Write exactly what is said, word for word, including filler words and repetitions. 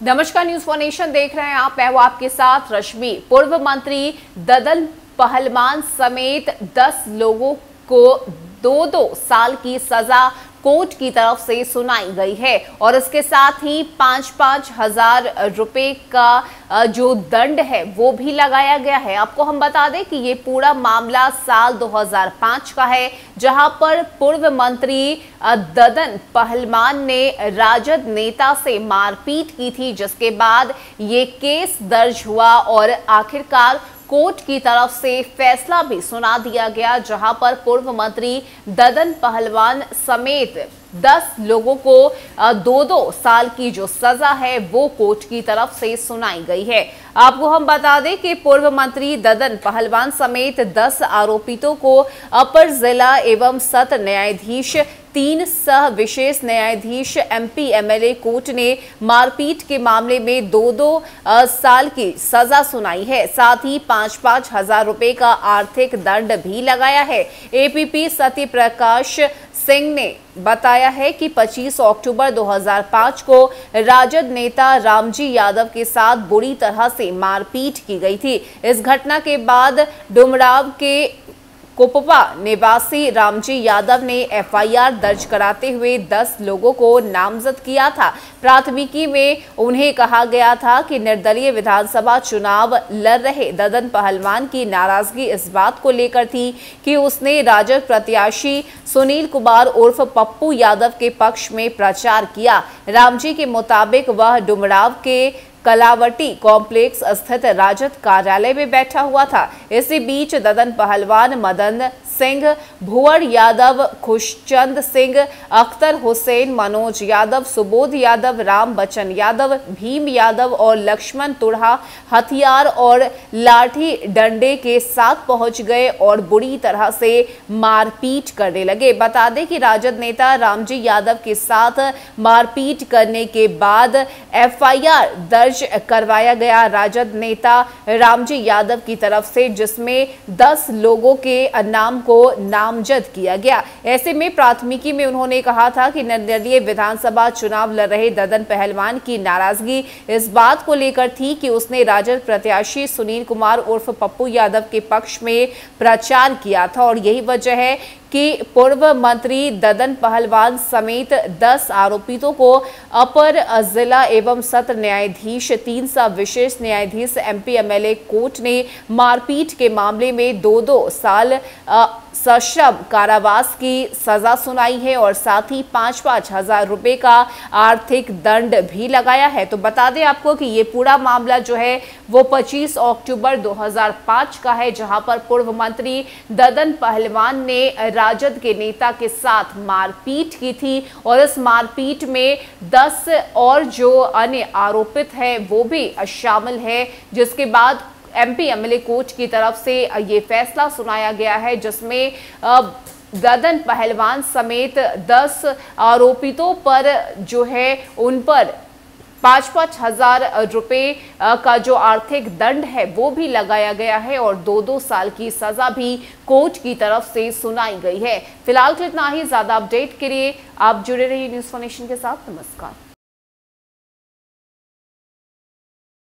नमस्कार, news for nation देख रहे हैं आप। मैं हूं आपके साथ रश्मि। पूर्व मंत्री ददन पहलवान समेत दस लोगों को दो दो साल की सजा कोर्ट की तरफ से सुनाई गई है और इसके साथ ही पांच पांच हजार रुपए का जो दंड है वो भी लगाया गया है। आपको हम बता दें कि ये पूरा मामला साल दो हज़ार पाँच का है, जहां पर पूर्व मंत्री ददन पहलवान ने राजद नेता से मारपीट की थी, जिसके बाद ये केस दर्ज हुआ और आखिरकार कोर्ट की तरफ से फैसला भी सुना दिया गया, जहां पर पूर्व मंत्री ददन पहलवान समेत दस लोगों को दो दो साल की जो सजा है वो कोर्ट की तरफ से सुनाई गई है। आपको हम बता दें कि पूर्व मंत्री ददन पहलवान समेत दस आरोपितों को अपर जिला एवं सत्र न्यायाधीश तीन सह विशेष न्यायाधीश एमपी एमएलए कोर्ट ने मारपीट के मामले में दो दो साल की सजा सुनाई है। साथ ही पांच पांच हजार रुपए का आर्थिक दंड भी लगाया है। एपीपी सत्य प्रकाश सिंह ने बताया है कि पच्चीस अक्टूबर दो हज़ार पाँच को राजद नेता रामजी यादव के साथ बुरी तरह से मारपीट की गई थी। इस घटना के बाद डुमराव के कोपपा निवासी रामजी यादव ने एफआईआर दर्ज कराते हुए दस लोगों को नामजद किया था। प्राथमिकी में उन्हें कहा गया था कि निर्दलीय विधानसभा चुनाव लड़ रहे ददन पहलवान की नाराजगी इस बात को लेकर थी कि उसने राजद प्रत्याशी सुनील कुमार उर्फ पप्पू यादव के पक्ष में प्रचार किया। रामजी के मुताबिक वह डुमराव के कलावटी कॉम्प्लेक्स स्थित राजद कार्यालय में बैठा हुआ था। इसी बीच ददन पहलवान मदन सिंह, भुवर यादव, खुशचंद सिंह, अख्तर हुसैन, मनोज यादव, सुबोध यादव, राम बच्चन यादव, भीम यादव और लक्ष्मण तुढ़ा हथियार और लाठी डंडे के साथ पहुंच गए और बुरी तरह से मारपीट करने लगे। बता दें कि राजद नेता रामजी यादव के साथ मारपीट करने के बाद एफआईआर दर्ज करवाया गया राजद नेता रामजी यादव की तरफ से, जिसमें दस लोगों के नाम को नामजद किया गया। ऐसे में प्राथमिकी में उन्होंने कहा था कि निर्दलीय विधानसभा चुनाव लड़ रहे ददन पहलवान की नाराजगी इस बात को लेकर थी कि उसने राजद प्रत्याशी सुनील कुमार उर्फ पप्पू यादव के पक्ष में प्रचार किया था और यही वजह है कि पूर्व मंत्री ददन पहलवान समेत दस आरोपितों को अपर जिला एवं सत्र न्यायाधीश तीन सह विशेष न्यायाधीश एमपी एमएलए कोर्ट ने मारपीट के मामले में दो दो साल सश्रम कारावास की सजा सुनाई है और साथ ही पांच पांच हजार रुपए का आर्थिक दंड भी लगाया है। तो बता दें आपको कि ये पूरा मामला जो है वो पच्चीस अक्टूबर दो हज़ार पाँच का है, जहां पर पूर्व मंत्री ददन पहलवान ने राजद के नेता के साथ मारपीट की थी और इस मारपीट में दस और जो अन्य आरोपित है वो भी शामिल है, जिसके बाद एमपी एमएलए कोर्ट की तरफ से ये फैसला सुनाया गया है, जिसमें ददन पहलवान समेत दस आरोपितों पर जो है उन पर पाँच पाँच हजार रुपए का जो आर्थिक दंड है वो भी लगाया गया है और दो दो साल की सजा भी कोर्ट की तरफ से सुनाई गई है। फिलहाल तो इतना ही। ज्यादा अपडेट के लिए आप जुड़े रहिए न्यूज फॉर नेशन के साथ। नमस्कार।